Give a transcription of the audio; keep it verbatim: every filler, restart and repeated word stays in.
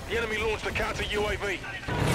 The enemy launched a counter U A V.